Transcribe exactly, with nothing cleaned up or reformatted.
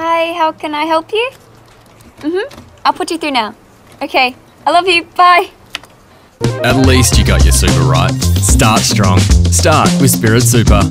Hi, how can I help you? Mm-hmm. I'll put you through now. Okay. I love you. Bye. At least you got your super right. Start strong. Start with Spirit Super.